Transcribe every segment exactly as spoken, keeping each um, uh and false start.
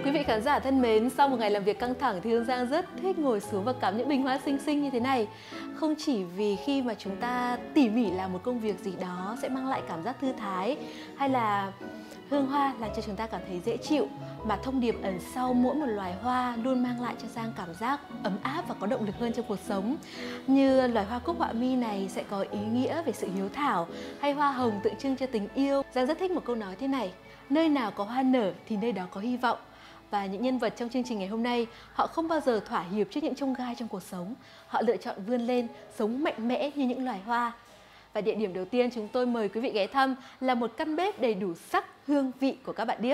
Quý vị khán giả thân mến, sau một ngày làm việc căng thẳng thì Hương Giang rất thích ngồi xuống và cắm những bình hoa xinh xinh như thế này. Không chỉ vì khi mà chúng ta tỉ mỉ làm một công việc gì đó sẽ mang lại cảm giác thư thái, hay là hương hoa làm cho chúng ta cảm thấy dễ chịu, mà thông điệp ẩn sau mỗi một loài hoa luôn mang lại cho Giang cảm giác ấm áp và có động lực hơn trong cuộc sống. Như loài hoa cúc họa mi này sẽ có ý nghĩa về sự hiếu thảo, hay hoa hồng tượng trưng cho tình yêu. Giang rất thích một câu nói thế này: nơi nào có hoa nở thì nơi đó có hy vọng. Và những nhân vật trong chương trình ngày hôm nay, họ không bao giờ thỏa hiệp trước những chông gai trong cuộc sống. Họ lựa chọn vươn lên, sống mạnh mẽ như những loài hoa. Và địa điểm đầu tiên chúng tôi mời quý vị ghé thăm là một căn bếp đầy đủ sắc, hương vị của các bạn điếc.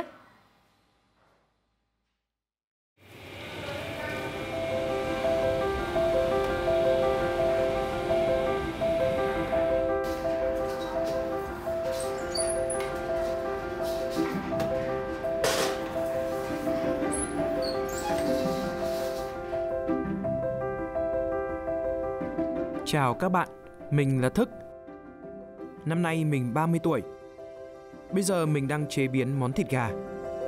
Chào các bạn, mình là Thức. Năm nay mình ba mươi tuổi. Bây giờ mình đang chế biến món thịt gà.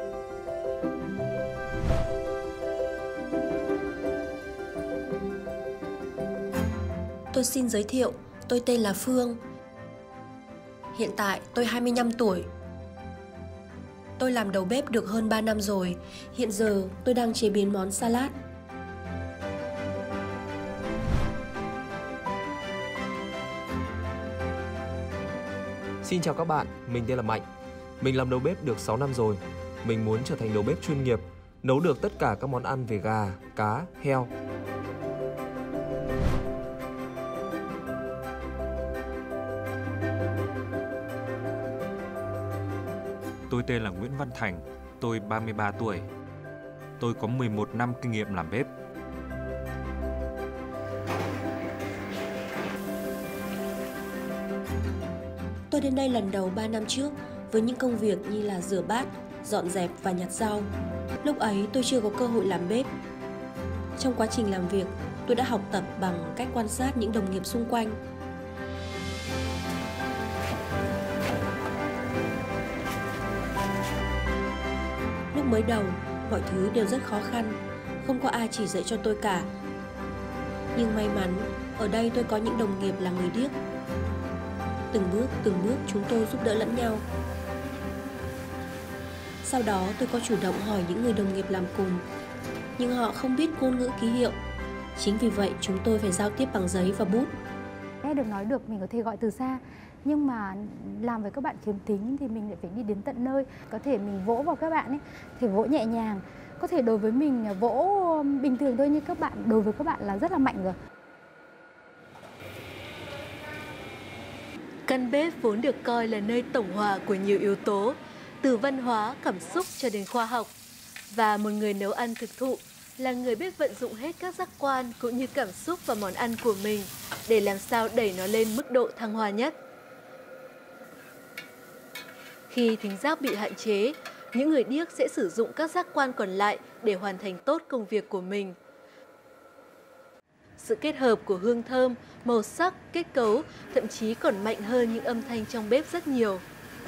Tôi xin giới thiệu, tôi tên là Phương. Hiện tại tôi hai mươi lăm tuổi. Tôi làm đầu bếp được hơn ba năm rồi. Hiện giờ tôi đang chế biến món salad. Xin chào các bạn, mình tên là Mạnh. Mình làm đầu bếp được sáu năm rồi. Mình muốn trở thành đầu bếp chuyên nghiệp, nấu được tất cả các món ăn về gà, cá, heo. Tôi tên là Nguyễn Văn Thành, tôi ba mươi ba tuổi. Tôi có mười một năm kinh nghiệm làm bếp. Tôi đến đây lần đầu ba năm trước với những công việc như là rửa bát, dọn dẹp và nhặt rau. Lúc ấy tôi chưa có cơ hội làm bếp. Trong quá trình làm việc, tôi đã học tập bằng cách quan sát những đồng nghiệp xung quanh. Lúc mới đầu, mọi thứ đều rất khó khăn, không có ai chỉ dạy cho tôi cả. Nhưng may mắn, ở đây tôi có những đồng nghiệp là người điếc. Từng bước, từng bước chúng tôi giúp đỡ lẫn nhau. Sau đó tôi có chủ động hỏi những người đồng nghiệp làm cùng, nhưng họ không biết ngôn ngữ ký hiệu. Chính vì vậy chúng tôi phải giao tiếp bằng giấy và bút. Nghe được nói được mình có thể gọi từ xa, nhưng mà làm với các bạn khiếm thính thì mình lại phải đi đến tận nơi. Có thể mình vỗ vào các bạn ấy, thì vỗ nhẹ nhàng. Có thể đối với mình vỗ bình thường thôi, nhưng các bạn đối với các bạn là rất là mạnh rồi. Căn bếp vốn được coi là nơi tổng hòa của nhiều yếu tố, từ văn hóa, cảm xúc cho đến khoa học. Và một người nấu ăn thực thụ là người biết vận dụng hết các giác quan cũng như cảm xúc vào món ăn của mình để làm sao đẩy nó lên mức độ thăng hoa nhất. Khi thính giác bị hạn chế, những người điếc sẽ sử dụng các giác quan còn lại để hoàn thành tốt công việc của mình. Sự kết hợp của hương thơm, màu sắc, kết cấu thậm chí còn mạnh hơn những âm thanh trong bếp rất nhiều.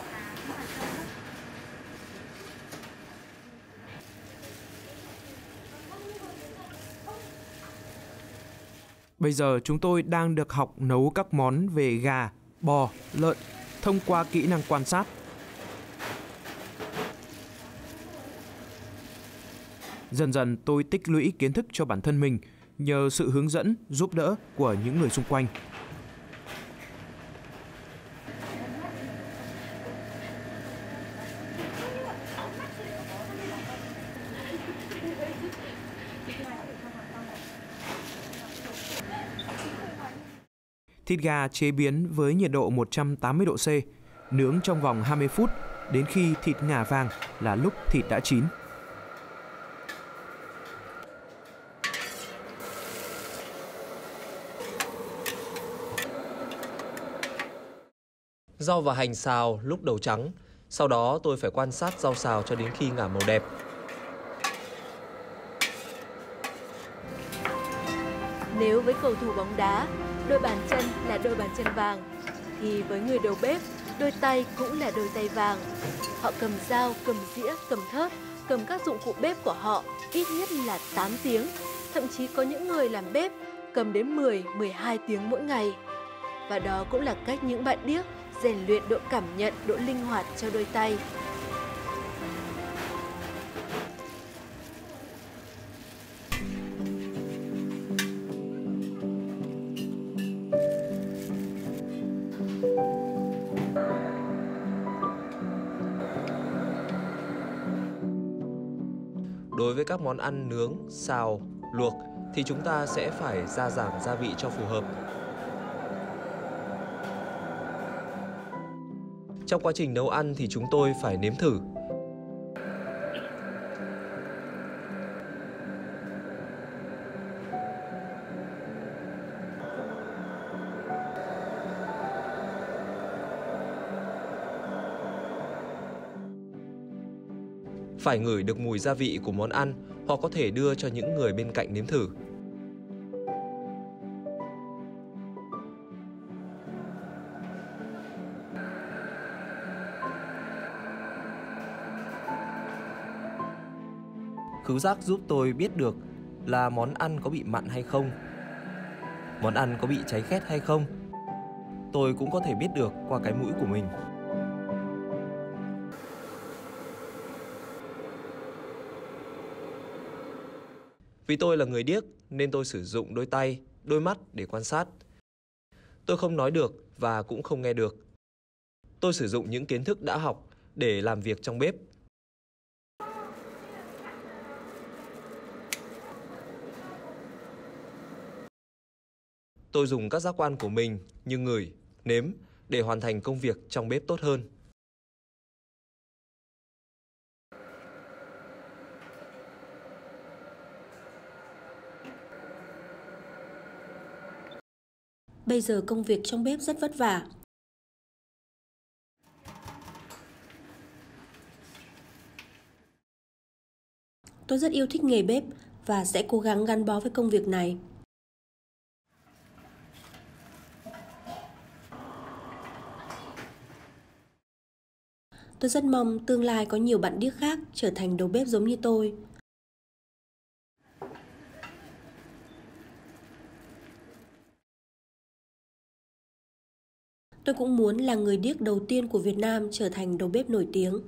Bây giờ chúng tôi đang được học nấu các món về gà, bò, lợn thông qua kỹ năng quan sát. Dần dần tôi tích lũy kiến thức cho bản thân mình nhờ sự hướng dẫn, giúp đỡ của những người xung quanh. Thịt gà chế biến với nhiệt độ một trăm tám mươi độ C, nướng trong vòng hai mươi phút, đến khi thịt ngả vàng là lúc thịt đã chín. Rau và hành xào lúc đầu trắng, sau đó tôi phải quan sát rau xào cho đến khi ngả màu đẹp. Nếu với cầu thủ bóng đá, đôi bàn chân là đôi bàn chân vàng, thì với người đầu bếp, đôi tay cũng là đôi tay vàng. Họ cầm dao, cầm dĩa, cầm thớt, cầm các dụng cụ bếp của họ ít nhất là tám tiếng. Thậm chí có những người làm bếp cầm đến mười, mười hai tiếng mỗi ngày. Và đó cũng là cách những bạn điếc rèn luyện độ cảm nhận, độ linh hoạt cho đôi tay. Đối với các món ăn nướng, xào, luộc thì chúng ta sẽ phải gia giảm gia vị cho phù hợp. Trong quá trình nấu ăn thì chúng tôi phải nếm thử. Phải ngửi được mùi gia vị của món ăn hoặc có thể đưa cho những người bên cạnh nếm thử. Khứu giác giúp tôi biết được là món ăn có bị mặn hay không, món ăn có bị cháy khét hay không. Tôi cũng có thể biết được qua cái mũi của mình. Vì tôi là người điếc nên tôi sử dụng đôi tay, đôi mắt để quan sát. Tôi không nói được và cũng không nghe được. Tôi sử dụng những kiến thức đã học để làm việc trong bếp. Tôi dùng các giác quan của mình như ngửi, nếm để hoàn thành công việc trong bếp tốt hơn. Bây giờ công việc trong bếp rất vất vả. Tôi rất yêu thích nghề bếp và sẽ cố gắng gắn bó với công việc này. Tôi rất mong tương lai có nhiều bạn điếc khác trở thành đầu bếp giống như tôi. Tôi cũng muốn là người điếc đầu tiên của Việt Nam trở thành đầu bếp nổi tiếng.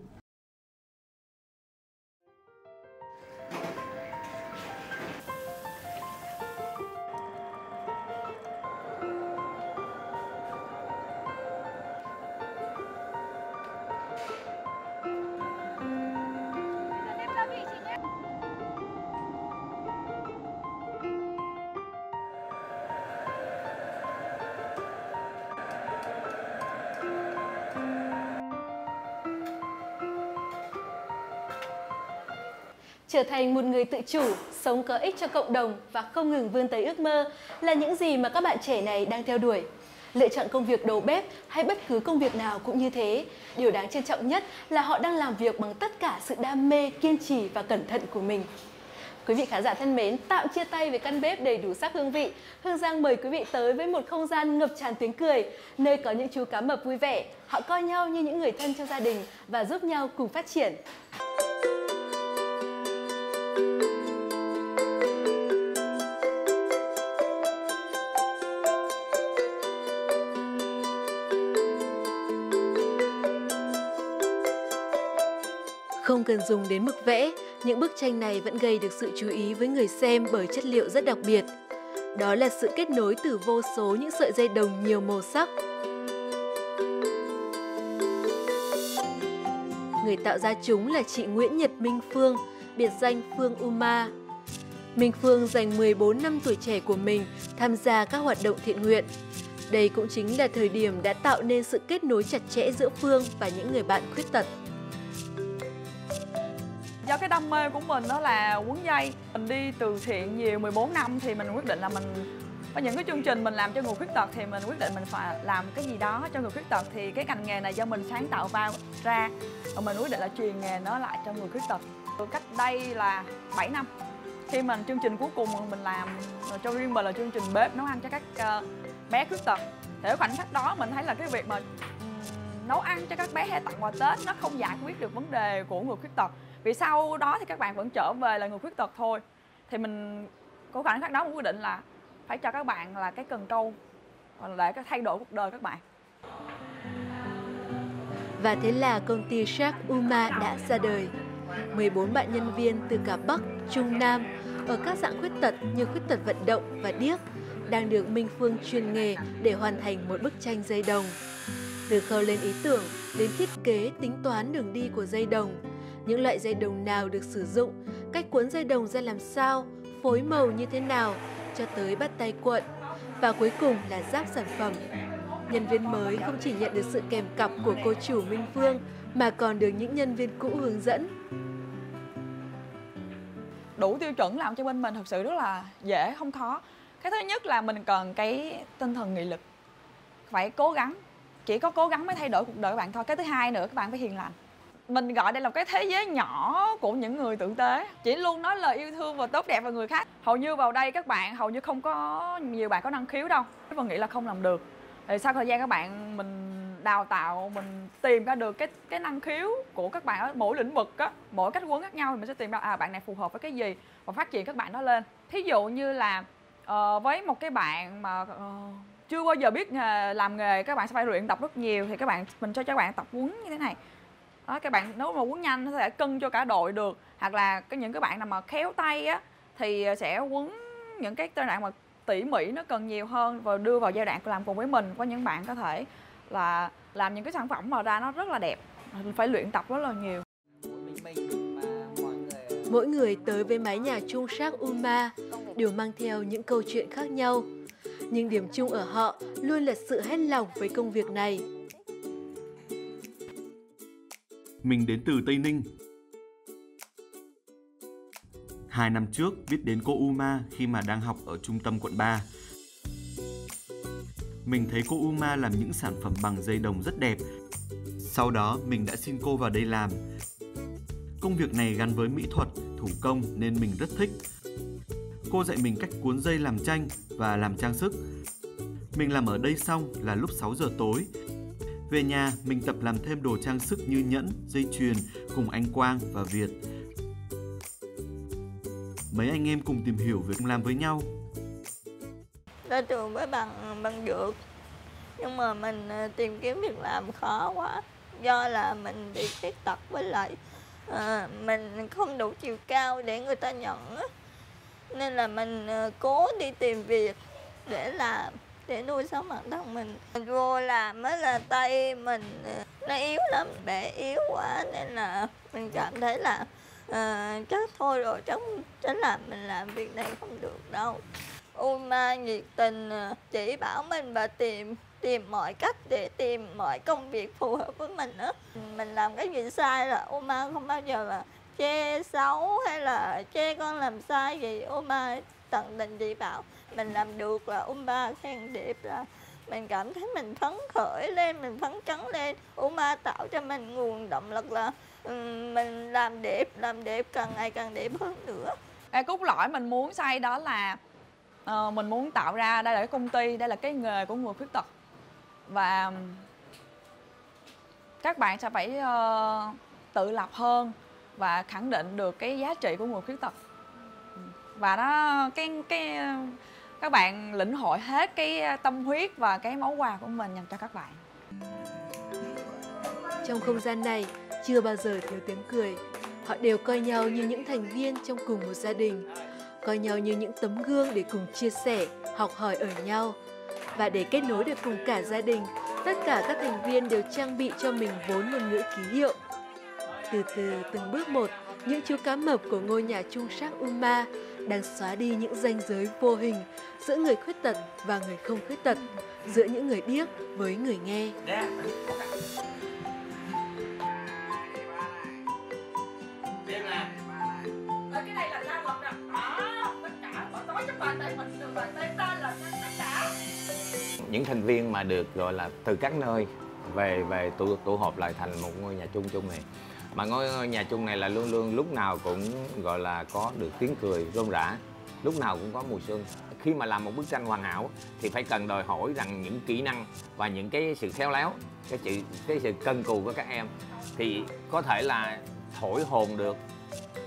Trở thành một người tự chủ, sống có ích cho cộng đồng và không ngừng vươn tới ước mơ là những gì mà các bạn trẻ này đang theo đuổi. Lựa chọn công việc đầu bếp hay bất cứ công việc nào cũng như thế. Điều đáng trân trọng nhất là họ đang làm việc bằng tất cả sự đam mê, kiên trì và cẩn thận của mình. Quý vị khán giả thân mến, tạm chia tay với căn bếp đầy đủ sắc hương vị. Hương Giang mời quý vị tới với một không gian ngập tràn tiếng cười, nơi có những chú cá mập vui vẻ. Họ coi nhau như những người thân trong gia đình và giúp nhau cùng phát triển. Không cần dùng đến mực vẽ, những bức tranh này vẫn gây được sự chú ý với người xem bởi chất liệu rất đặc biệt. Đó là sự kết nối từ vô số những sợi dây đồng nhiều màu sắc. Người tạo ra chúng là chị Nguyễn Nhật Minh Phương, biệt danh Phương Uma. Minh Phương dành mười bốn năm tuổi trẻ của mình tham gia các hoạt động thiện nguyện. Đây cũng chính là thời điểm đã tạo nên sự kết nối chặt chẽ giữa Phương và những người bạn khuyết tật. Do cái đam mê của mình đó là quấn dây. Mình đi từ thiện nhiều mười bốn năm thì mình quyết định là mình có những cái chương trình mình làm cho người khuyết tật thì mình quyết định mình phải làm cái gì đó cho người khuyết tật. Thì cái ngành nghề này do mình sáng tạo vào ra và mình quyết định là truyền nghề nó lại cho người khuyết tật. Cách đây là bảy năm khi mình chương trình cuối cùng mình làm cho riêng mình là chương trình bếp nấu ăn cho các uh, bé khuyết tật. Thì ở khoảnh khắc đó mình thấy là cái việc mà um, nấu ăn cho các bé hay tặng quà Tết nó không giải quyết được vấn đề của người khuyết tật. vì sau đó thì các bạn vẫn trở về là người khuyết tật thôi. Thì mình có khoảnh khắc đó mình quyết định là phải cho các bạn là cái cần câu để thay đổi cuộc đời các bạn. Và thế là công ty Shark Uma đã ra đời. mười bốn bạn nhân viên từ cả Bắc, Trung, Nam ở các dạng khuyết tật như khuyết tật vận động và điếc đang được Minh Phương chuyên nghề để hoàn thành một bức tranh dây đồng. Từ khâu lên ý tưởng đến thiết kế, tính toán đường đi của dây đồng, những loại dây đồng nào được sử dụng, cách cuốn dây đồng ra làm sao, phối màu như thế nào, cho tới bắt tay cuộn. Và cuối cùng là ráp sản phẩm. Nhân viên mới không chỉ nhận được sự kèm cặp của cô chủ Minh Phương mà còn được những nhân viên cũ hướng dẫn. Đủ tiêu chuẩn làm cho bên mình thật sự rất là dễ, không khó. Cái thứ nhất là mình cần cái tinh thần nghị lực, phải cố gắng. Chỉ có cố gắng mới thay đổi cuộc đời các bạn thôi. Cái thứ hai nữa, các bạn phải hiền lành. Mình gọi đây là cái thế giới nhỏ của những người tử tế, chỉ luôn nói lời yêu thương và tốt đẹp vào người khác. Hầu như vào đây các bạn hầu như không có nhiều bạn có năng khiếu đâu. Mình nghĩ là không làm được. Thì sau thời gian các bạn mình đào tạo, mình tìm ra được cái cái năng khiếu của các bạn ở mỗi lĩnh vực á, mỗi cách huấn khác nhau thì mình sẽ tìm ra à bạn này phù hợp với cái gì và phát triển các bạn đó lên. Thí dụ như là uh, với một cái bạn mà uh, chưa bao giờ biết nghề, làm nghề, các bạn sẽ phải luyện tập rất nhiều, thì các bạn mình cho các bạn tập huấn như thế này. Đó, các bạn nếu mà huấn nhanh nó sẽ cân cho cả đội được, hoặc là cái những cái bạn nào mà khéo tay á thì sẽ huấn những cái giai đoạn mà tỉ mỉ nó cần nhiều hơn và đưa vào giai đoạn làm cùng với mình. Có những bạn có thể là làm những cái sản phẩm mà ra nó rất là đẹp, mình phải luyện tập rất là nhiều. Mỗi người tới với mái nhà chung Shark Uma đều mang theo những câu chuyện khác nhau, nhưng điểm chung ở họ luôn là sự hết lòng với công việc này. Mình đến từ Tây Ninh. Hai năm trước biết đến cô Uma khi mà đang học ở trung tâm quận ba. Mình thấy cô Uma làm những sản phẩm bằng dây đồng rất đẹp. Sau đó mình đã xin cô vào đây làm. Công việc này gắn với mỹ thuật, thủ công nên mình rất thích. Cô dạy mình cách cuốn dây làm tranh và làm trang sức. Mình làm ở đây xong là lúc sáu giờ tối. Về nhà mình tập làm thêm đồ trang sức như nhẫn, dây chuyền cùng anh Quang và Việt. Mấy anh em cùng tìm hiểu việc làm với nhau. Ra trường với bằng bằng dược, nhưng mà mình tìm kiếm việc làm khó quá. Do là mình bị khuyết tật với lại à, mình không đủ chiều cao để người ta nhận á. Nên là mình cố đi tìm việc để làm, để nuôi sống bản thân mình. Mình vô làm mới là tay mình nó yếu lắm, bẻ yếu quá nên là mình cảm thấy là à, chắc thôi rồi, chắc, chắc là mình làm việc này không được đâu. Uma nhiệt tình chỉ bảo mình và tìm tìm mọi cách để tìm mọi công việc phù hợp với mình đó. Mình làm cái gì sai là Uma không bao giờ là chê xấu hay là chê con làm sai gì. Uma tận tình chỉ bảo, mình làm được là Uma khen đẹp, là mình cảm thấy mình phấn khởi lên, mình phấn chấn lên. Uma tạo cho mình nguồn động lực là um, mình làm đẹp, làm đẹp càng ngày càng đẹp hơn nữa. Cái cốt lõi mình muốn xây đó là uh, mình muốn tạo ra, đây là cái công ty, đây là cái nghề của người khuyết tật. Và các bạn sẽ phải uh, tự lập hơn và khẳng định được cái giá trị của người khuyết tật. Và nó cái cái các bạn lĩnh hội hết cái tâm huyết và cái máu quà của mình dành cho các bạn. Trong không gian này chưa bao giờ thiếu tiếng cười. Họ đều coi nhau như những thành viên trong cùng một gia đình, coi nhau như những tấm gương để cùng chia sẻ, học hỏi ở nhau. Và để kết nối được cùng cả gia đình, tất cả các thành viên đều trang bị cho mình vốn ngôn ngữ ký hiệu. Từ từ, từng bước một, những chú cá mập của ngôi nhà chung Shark Uma đang xóa đi những ranh giới vô hình giữa người khuyết tật và người không khuyết tật, giữa những người điếc với người nghe. Cái này là ra vật nè, đó, tất cả, bỏ nói cho bàn tay mình, từ bàn tay ta là tất cả. Những thành viên mà được gọi là từ các nơi về về tụ tụ họp lại thành một ngôi nhà chung chung này. Mà ngôi nhà chung này là luôn luôn lúc nào cũng gọi là có được tiếng cười rôm rã, lúc nào cũng có mùa xuân. Khi mà làm một bức tranh hoàn hảo thì phải cần đòi hỏi rằng những kỹ năng và những cái sự khéo léo, cái sự cái sự cân cù của các em thì có thể là thổi hồn được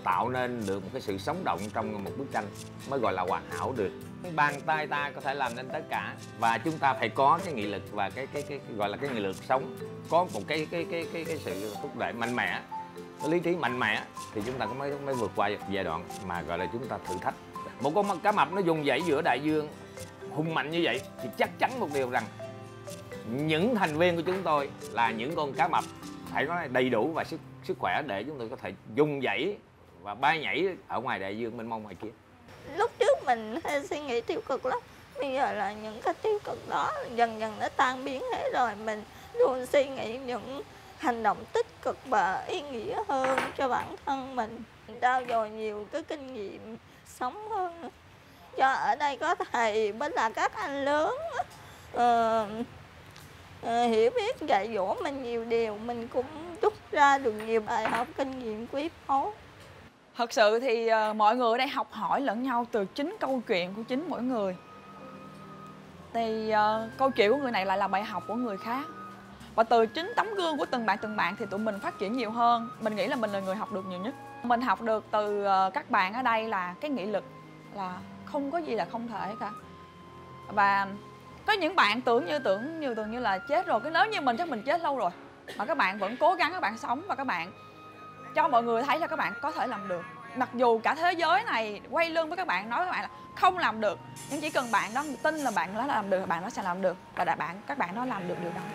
tạo nên được một cái sự sống động trong một bức tranh mới gọi là hoàn hảo được. Bàn tay ta có thể làm nên tất cả, và chúng ta phải có cái nghị lực và cái cái cái, cái gọi là cái nghị lực sống, có một cái cái cái cái, cái sự thúc đẩy mạnh mẽ, cái lý trí mạnh mẽ thì chúng ta mới mới vượt qua giai đoạn mà gọi là chúng ta thử thách. Một con cá mập nó vùng vẫy giữa đại dương hùng mạnh như vậy thì chắc chắn một điều rằng những thành viên của chúng tôi là những con cá mập phải nói đầy đủ và sức sức khỏe để chúng tôi có thể vùng vẫy và bay nhảy ở ngoài đại dương mênh mông ngoài kia. Lúc trước mình hay suy nghĩ tiêu cực lắm, bây giờ là những cái tiêu cực đó dần dần nó tan biến hết rồi. Mình luôn suy nghĩ những hành động tích cực và ý nghĩa hơn cho bản thân mình, trao dồi nhiều cái kinh nghiệm sống hơn. Do ở đây có thầy với là các anh lớn uh, uh, hiểu biết dạy dỗ mình nhiều điều, mình cũng rút ra được nhiều bài học kinh nghiệm quý báu. Thật sự thì uh, mọi người ở đây học hỏi lẫn nhau từ chính câu chuyện của chính mỗi người. Thì uh, câu chuyện của người này lại là bài học của người khác. Và từ chính tấm gương của từng bạn từng bạn thì tụi mình phát triển nhiều hơn. Mình nghĩ là mình là người học được nhiều nhất. Mình học được từ uh, các bạn ở đây là cái nghị lực, là không có gì là không thể cả. Và có những bạn tưởng như tưởng như tưởng như là chết rồi, cái nếu như mình chắc mình chết lâu rồi, mà các bạn vẫn cố gắng, các bạn sống và các bạn cho mọi người thấy là các bạn có thể làm được. Mặc dù cả thế giới này quay lưng với các bạn, nói với các bạn là không làm được, nhưng chỉ cần bạn đó tin là bạn đó làm được, bạn đó sẽ làm được, và đại bạn các bạn đó làm được điều đó.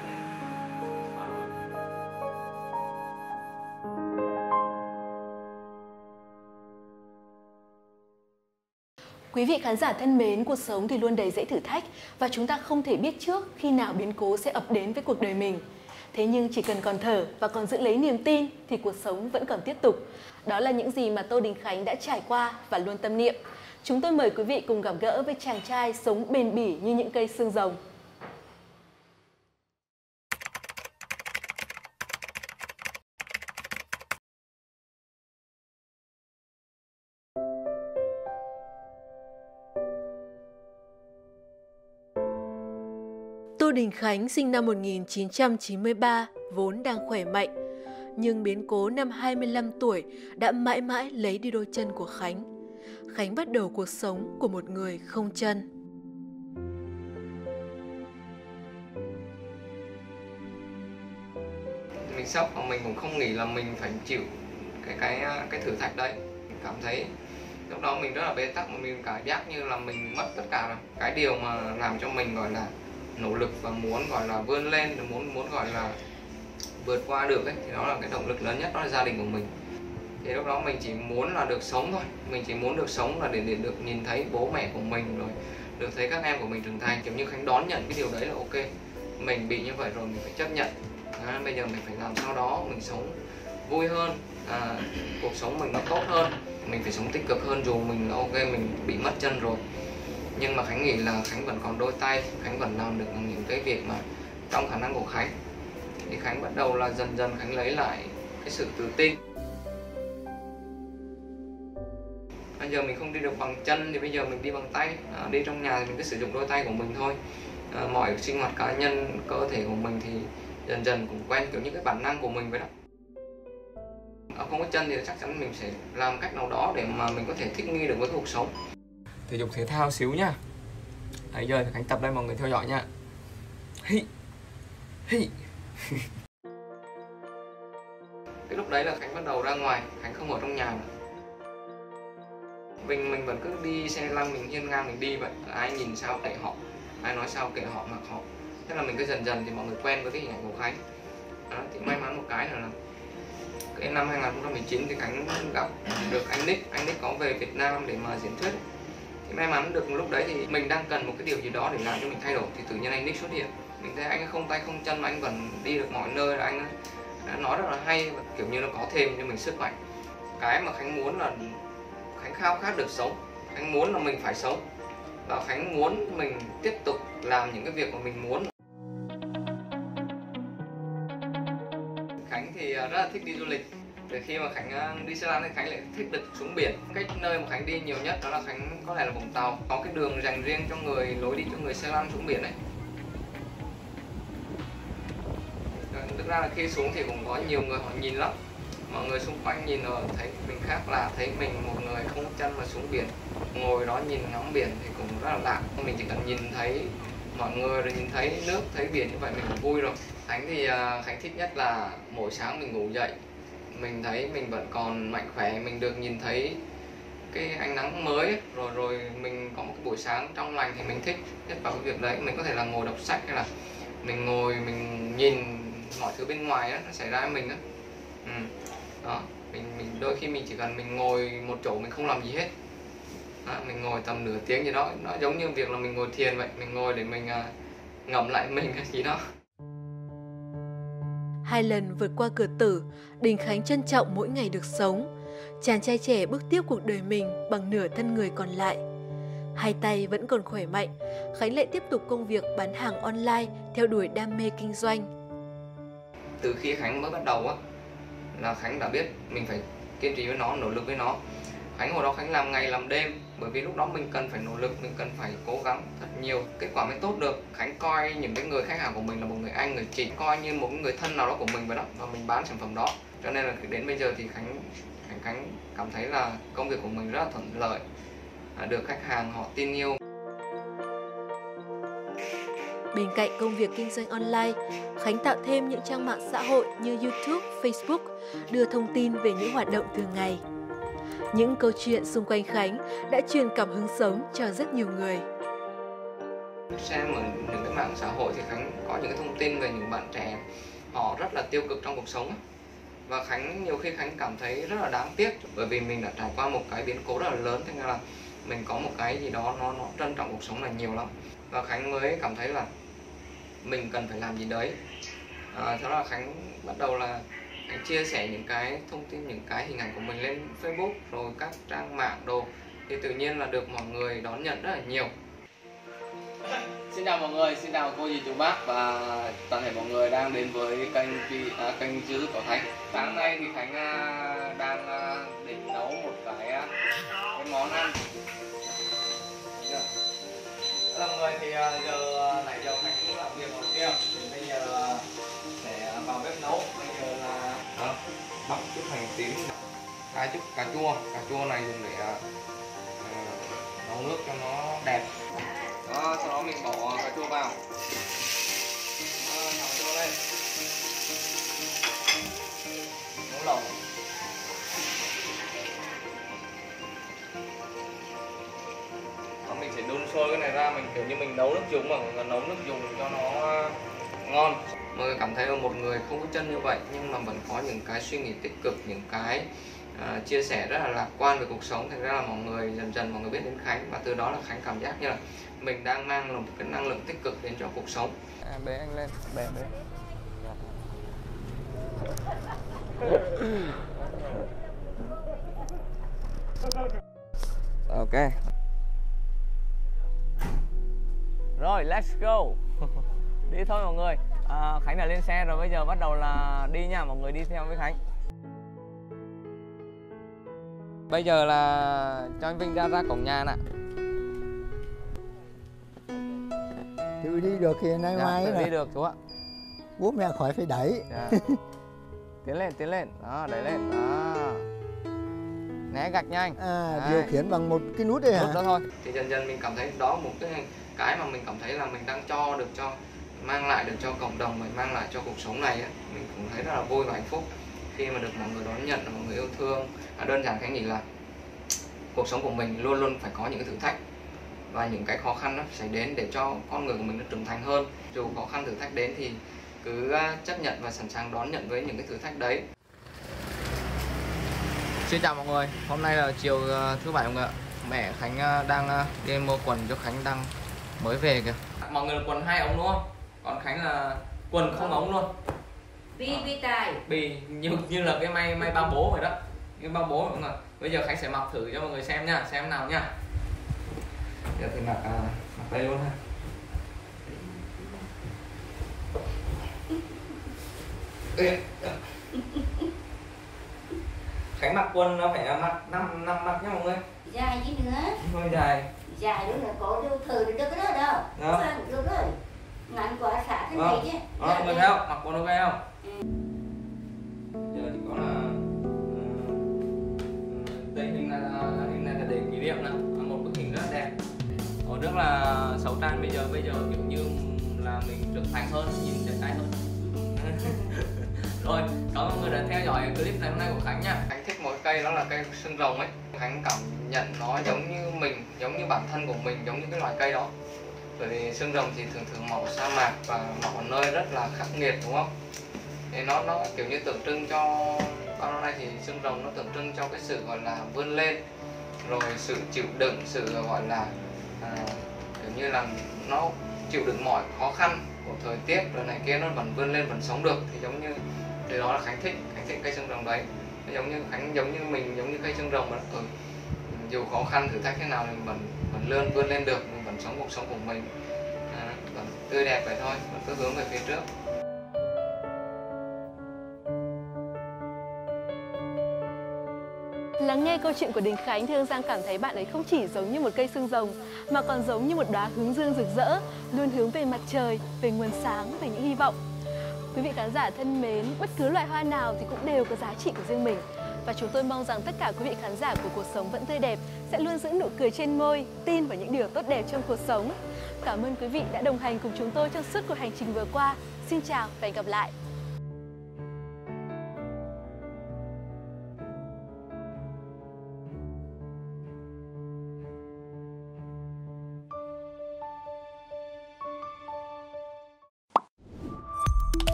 Quý vị khán giả thân mến, cuộc sống thì luôn đầy dẫy thử thách và chúng ta không thể biết trước khi nào biến cố sẽ ập đến với cuộc đời mình. Thế nhưng chỉ cần còn thở và còn giữ lấy niềm tin thì cuộc sống vẫn còn tiếp tục. Đó là những gì mà Tô Đình Khánh đã trải qua và luôn tâm niệm. Chúng tôi mời quý vị cùng gặp gỡ với chàng trai sống bền bỉ như những cây xương rồng. Tô Đình Khánh sinh năm một nghìn chín trăm chín mươi ba, vốn đang khỏe mạnh. Nhưng biến cố năm hai mươi lăm tuổi đã mãi mãi lấy đi đôi chân của Khánh. Khánh bắt đầu cuộc sống của một người không chân. Mình sốc và mình cũng không nghĩ là mình phải chịu cái cái cái thử thách đấy. Mình cảm thấy lúc đó mình rất là bế tắc, mà mình cảm giác như là mình mất tất cả cái điều mà làm cho mình gọi là nỗ lực và muốn gọi là vươn lên, muốn muốn gọi là vượt qua được ấy, thì đó là cái động lực lớn nhất, đó là gia đình của mình. Thì lúc đó mình chỉ muốn là được sống thôi, mình chỉ muốn được sống là để, để được nhìn thấy bố mẹ của mình, rồi được thấy các em của mình trưởng thành, kiểu như Khánh đón nhận cái điều đấy là ok, mình bị như vậy rồi mình phải chấp nhận. À, bây giờ mình phải làm sao đó mình sống vui hơn, à, cuộc sống mình nó tốt hơn, mình phải sống tích cực hơn. Dù mình ok mình bị mất chân rồi, nhưng mà Khánh nghĩ là Khánh vẫn còn đôi tay, Khánh vẫn làm được những cái việc mà trong khả năng của Khánh. Thì Khánh bắt đầu là dần dần Khánh lấy lại cái sự tự tin. Bây giờ mình không đi được bằng chân thì bây giờ mình đi bằng tay, à, đi trong nhà thì mình cứ sử dụng đôi tay của mình thôi. À, mọi sinh hoạt cá nhân, cơ thể của mình thì dần dần cũng quen, kiểu như cái bản năng của mình vậy đó. À, không có chân thì chắc chắn mình sẽ làm cách nào đó để mà mình có thể thích nghi được với cuộc sống. Thể dục thể thao xíu nha. Đấy, giờ Khánh tập đây mọi người theo dõi nha. Hi. Hi. Cái lúc đấy là Khánh bắt đầu ra ngoài, Khánh không ở trong nhà nữa. Mình mình vẫn cứ đi xe lăn, mình hiên ngang mình đi vậy. Ai nhìn sao kệ họ, ai nói sao kệ họ, mặc họ. Thế là mình cứ dần dần thì mọi người quen với cái hình ảnh của Khánh. Đó, thì may mắn một cái là cái năm hai không một chín thì Khánh gặp được anh Nick, anh Nick có về Việt Nam để mà diễn thuyết. Thì may mắn được lúc đấy thì mình đang cần một cái điều gì đó để làm cho mình thay đổi, thì tự nhiên anh Nick xuất hiện. Mình thấy anh không tay không chân mà anh vẫn đi được mọi nơi, là anh nói rất là hay, kiểu như nó có thêm cho mình sức mạnh. Cái mà Khánh muốn là Khánh khao khát được sống, Khánh muốn là mình phải sống, và Khánh muốn mình tiếp tục làm những cái việc mà mình muốn. Khánh thì rất là thích đi du lịch. Từ khi mà Khánh đi xe lăn thì Khánh lại thích được xuống biển. Cách nơi mà Khánh đi nhiều nhất đó là Khánh có lẽ là Vũng Tàu. Có cái đường dành riêng cho người, lối đi cho người xe lăn xuống biển này. Thực ra là khi xuống thì cũng có nhiều người họ nhìn lắm. mọi người xung quanh nhìn rồi thấy mình khác lạ, thấy mình một người không chân mà xuống biển, ngồi đó nhìn ngắm biển thì cũng rất là lạ. Mình chỉ cần nhìn thấy mọi người rồi nhìn thấy nước, thấy biển như vậy mình cũng vui rồi. Khánh thì uh, Khánh thích nhất là mỗi sáng mình ngủ dậy, mình thấy mình vẫn còn mạnh khỏe, mình được nhìn thấy cái ánh nắng mới, rồi rồi mình có một cái buổi sáng trong lành thì mình thích nhất vào cái việc đấy. Mình có thể là ngồi đọc sách hay là mình ngồi mình nhìn mọi thứ bên ngoài đó, nó xảy ra với mình đó. Ừ. Đó, mình mình đôi khi mình chỉ cần mình ngồi một chỗ mình không làm gì hết. Đó, mình ngồi tầm nửa tiếng gì đó, nó giống như việc là mình ngồi thiền vậy, mình ngồi để mình uh, ngẫm lại mình cái gì đó. Hai lần vượt qua cửa tử, Đình Khánh trân trọng mỗi ngày được sống. Chàng trai trẻ bước tiếp cuộc đời mình bằng nửa thân người còn lại. Hai tay vẫn còn khỏe mạnh, Khánh lại tiếp tục công việc bán hàng online, theo đuổi đam mê kinh doanh. Từ khi Khánh mới bắt đầu á, là Khánh đã biết mình phải kiên trì với nó, nỗ lực với nó. Khánh hồi đó Khánh làm ngày làm đêm, bởi vì lúc đó mình cần phải nỗ lực, mình cần phải cố gắng thật nhiều, kết quả mới tốt được. Khánh coi những cái người khách hàng của mình là một người anh, người chị, coi như một người thân nào đó của mình vậy đó, và mình bán sản phẩm đó. Cho nên là đến bây giờ thì Khánh Khánh, Khánh cảm thấy là công việc của mình rất là thuận lợi, được khách hàng họ tin yêu. Bên cạnh công việc kinh doanh online, Khánh tạo thêm những trang mạng xã hội như YouTube, Facebook, đưa thông tin về những hoạt động thường ngày. Những câu chuyện xung quanh Khánh đã truyền cảm hứng sống cho rất nhiều người. Xem ở những cái mạng xã hội thì Khánh có những cái thông tin về những bạn trẻ họ rất là tiêu cực trong cuộc sống. Và Khánh nhiều khi Khánh cảm thấy rất là đáng tiếc, bởi vì mình đã trải qua một cái biến cố rất là lớn, thế nên là mình có một cái gì đó nó nó trân trọng cuộc sống là nhiều lắm. Và Khánh mới cảm thấy là mình cần phải làm gì đấy. À, thế là Khánh bắt đầu là Khánh chia sẻ những cái thông tin, những cái hình ảnh của mình lên Facebook rồi các trang mạng đồ, thì tự nhiên là được mọi người đón nhận rất là nhiều. Xin chào mọi người, xin chào cô dì chú bác và toàn thể mọi người đang đến với kênh à, kênh YouTube của Khánh. Sáng nay thì Khánh à, đang à, định nấu một cái, à, cái món ăn. Mọi người thì à, giờ nãy giờ Khánh cũng làm việc ở kia, thì bây giờ à, để vào bếp nấu. Bây giờ là đó, bóc chút hành tím, thái chút cà chua, cà chua này dùng để à, nấu nước cho nó đẹp. Đó, sau đó mình bỏ cà chua vào. Đó, nhào cà chua lên. Nấu lẩu. Đó, mình sẽ đun sôi cái này ra, mình kiểu như mình nấu nước dùng mà mình nấu nước dùng cho nó ngon. Mọi người cảm thấy là một người không có chân như vậy nhưng mà vẫn có những cái suy nghĩ tích cực, những cái uh, chia sẻ rất là lạc quan về cuộc sống. Thành ra là mọi người dần dần mọi người biết đến Khánh, và từ đó là Khánh cảm giác như là mình đang mang một cái năng lượng tích cực đến cho cuộc sống. À, bế anh lên, bế bế. Ok. Rồi, let's go. Đi thôi mọi người. À, Khánh đã lên xe rồi, bây giờ bắt đầu là đi nha, mọi người đi theo với Khánh. Bây giờ là cho anh Vinh ra ra cổng nhà nè. Tự đi được thì nay Dạ, mai tự đi được chú ạ. Bố mẹ khỏi phải đẩy. Dạ. Tiến lên, tiến lên, đó, đẩy lên, đó. Né gạch nha anh. À, điều khiển bằng một cái nút đây hả? Nút đó thôi. Thì dần dần mình cảm thấy đó một cái cái mà mình cảm thấy là mình đang cho được cho mang lại được cho cộng đồng, mình mang lại cho cuộc sống này ấy. Mình cũng thấy rất là vui và hạnh phúc khi mà được mọi người đón nhận, mọi người yêu thương. À, đơn giản Khánh nghĩ là cuộc sống của mình luôn luôn phải có những cái thử thách, và những cái khó khăn nó sẽ đến để cho con người của mình nó trưởng thành hơn. Dù khó khăn thử thách đến thì cứ chấp nhận và sẵn sàng đón nhận với những cái thử thách đấy. Xin chào mọi người, hôm nay là chiều thứ bảy mọi người ạ. Mẹ Khánh đang đi mua quần cho Khánh, đang mới về kìa. Mọi người là quần hai ống đúng không? Còn Khánh là quần không ống luôn. Bi bi tài. Bi như như là cái may may bao bố vậy đó. Cái bao bố mọi người. Bây giờ Khánh sẽ mặc thử cho mọi người xem nha, xem nào nha. Giờ thì mặc à, mặc đây luôn ha. Khánh mặc quần nó phải mặc năm năm mặc nhá mọi người. Dài chứ nữa. Hơi dài. Dài nữa là có đâu thử được cái đó đâu. Đó. Không được rồi. Ngắn quá xả thế này chứ. Đó, mọi người thấy không? Mặc quần ok không? Ừ. Giờ chỉ có là niệm nè, một bức hình rất đẹp. Hồi trước là xấu Trang, bây giờ bây giờ kiểu như là mình trưởng thành hơn, nhìn đẹp trai hơn. Rồi, cảm ơn mọi người đã theo dõi clip này hôm nay của Khánh nha. Khánh thích một cây đó là cây xương rồng ấy. Khánh cảm nhận nó giống như mình, giống như bản thân của mình, giống như cái loài cây đó. Bởi vì xương rồng thì thường thường mọc sa mạc và mọc ở nơi rất là khắc nghiệt, đúng không? Thì nó nó kiểu như tượng trưng cho bao năm nay thì xương rồng nó tượng trưng cho cái sự gọi là vươn lên, rồi sự chịu đựng, sự gọi là à, kiểu như là nó chịu đựng mọi khó khăn của thời tiết rồi này kia, nó vẫn vươn lên, vẫn sống được. Thì giống như từ đó là Khánh thích Khánh thích cây xương rồng đấy. Giống như Khánh giống như mình, giống như cây xương rồng mà ừ, dù khó khăn thử thách thế nào mình vẫn vẫn lươn vươn lên được, mình vẫn sống cuộc sống của mình à, vẫn tươi đẹp vậy thôi, vẫn cứ hướng về phía trước. Lắng nghe câu chuyện của Đình Khánh thì Hương Giang cảm thấy bạn ấy không chỉ giống như một cây xương rồng mà còn giống như một đóa hướng dương rực rỡ, luôn hướng về mặt trời, về nguồn sáng, về những hy vọng. Quý vị khán giả thân mến, bất cứ loại hoa nào thì cũng đều có giá trị của riêng mình. Và chúng tôi mong rằng tất cả quý vị khán giả của Cuộc Sống Vẫn Tươi Đẹp sẽ luôn giữ nụ cười trên môi, tin vào những điều tốt đẹp trong cuộc sống. Cảm ơn quý vị đã đồng hành cùng chúng tôi trong suốt cuộc hành trình vừa qua. Xin chào và hẹn gặp lại!